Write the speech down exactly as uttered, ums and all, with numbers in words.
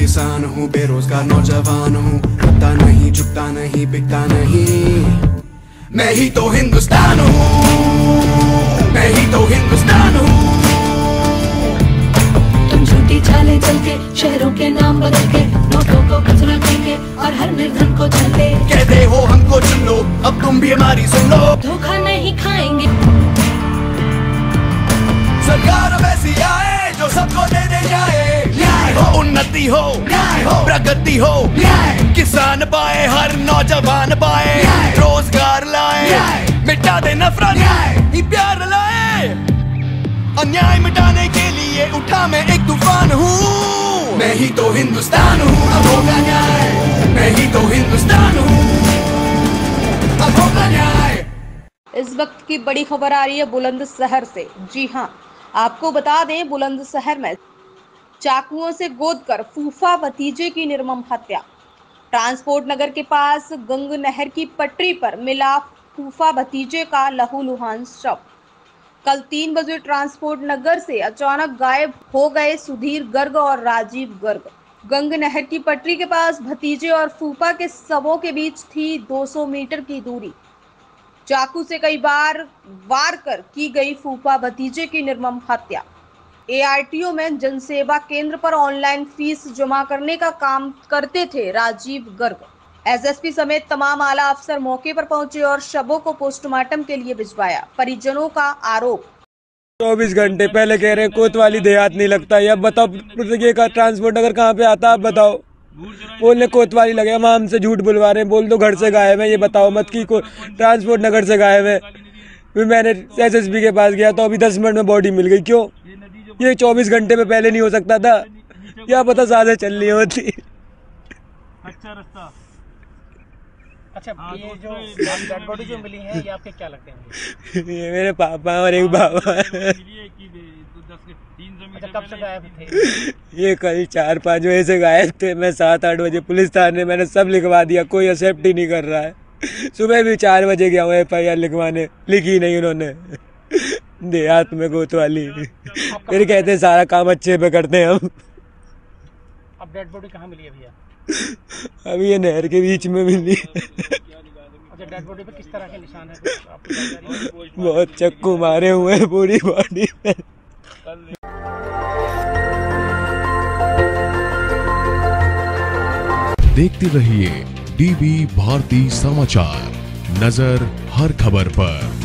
किसान हूँ, बेरोजगार नौजवान हूँ, रुकता नहीं, झुकता नहीं, बिकता नहीं, मैं ही तो हिंदुस्तान हूँ, मैं ही तो हिंदुस्तान हूँ। तुम झूठी चाले चल के, शहरों के नाम बदल के, नोटों को कचरा के और हर निर्धन को छले, कहते हो हमको चुन लो, अब तुम भी हमारी सुन लो। धोखा नहीं खाएंगे। सरकार वैसी आए जो सबको दे दे जाए, न्याय हो, उन्नति हो, न्याय हो, प्रगति हो, न्याय, किसान पाए, हर नौजवान पाए, रोजगार लाए, मिटा दे नफरत, न्याय, प्यार लाए, अन्याय मिटाने के लिए उठा मैं एक तूफान हूँ, मैं ही तो हिंदुस्तान हूँ, अब होगा न्याय, मैं ही तो हिंदुस्तान हूँ, अब होगा न्याय। इस वक्त की बड़ी खबर आ रही है बुलंदशहर से। जी हां, आपको बता दें, बुलंदशहर में चाकुओं से गोदकर फूफा भतीजे की निर्मम हत्या। ट्रांसपोर्ट नगर के पास गंग नहर की पटरी पर मिला फूफा भतीजे का लहूलुहान शव। कल तीन बजे ट्रांसपोर्ट नगर से अचानक गायब हो गए सुधीर गर्ग और राजीव गर्ग। गंग नहर की पटरी के पास भतीजे और फूफा के शवों के बीच थी दो सौ मीटर की दूरी। चाकू से कई बार वार कर की गई फूफा भतीजे की निर्मम हत्या। ए आर टी ओ में जनसेवा केंद्र पर ऑनलाइन फीस जमा करने का काम करते थे Rajiv Garg. S S P समेत तमाम आला अफसर मौके पर पहुंचे और शवों को पोस्टमार्टम के लिए भिजवाया। परिजनों का आरोप, चौबीस घंटे पहले कह रहे हैं कोतवाली देहात नहीं लगता, या बताओ ये का ट्रांसपोर्ट नगर कहाँ पे आता है, आप बताओ। बोलने कोतवाली लगे, हम हमसे झूठ बुलवा रहे हैं, बोल दो घर से गायब है, ये बताओ मत की को ट्रांसपोर्ट नगर से गायब है। फिर मैंने एस एस पी के पास गया तो अभी दस मिनट में बॉडी मिल गई। क्यों? ये चौबीस घंटे में पहले नहीं हो सकता था? क्या पता साझे चल रही होती। अच्छा रास्ता। अच्छा, ये जो डेड बॉडी जो मिली है, ये आपके क्या लगते हैं? ये मेरे पापा और एक बाबा है। अच्छा, कब से गायब थे? ये कल चार पाँच बजे से गायब थे। मैं सात आठ बजे पुलिस थाने मैंने सब लिखवा दिया, कोई एक्सेप्ट ही नहीं कर रहा है। सुबह भी चार बजे गया हूँ एफ आई आर लिखवाने, लिखी नहीं उन्होंने। देहात में कोतवाली। फिर कहते सारा काम अच्छे पे करते हैं हम। अब डेड बॉडी कहाँ मिली है भैया? अभी ये नहर के बीच में मिली। अच्छा, डेड बॉडी पे किस तरह के निशान है? बहुत चक्कू मारे हुए हैं पूरी बॉडी में। देखते रहिए डी बी भारती समाचार, नजर हर खबर पर।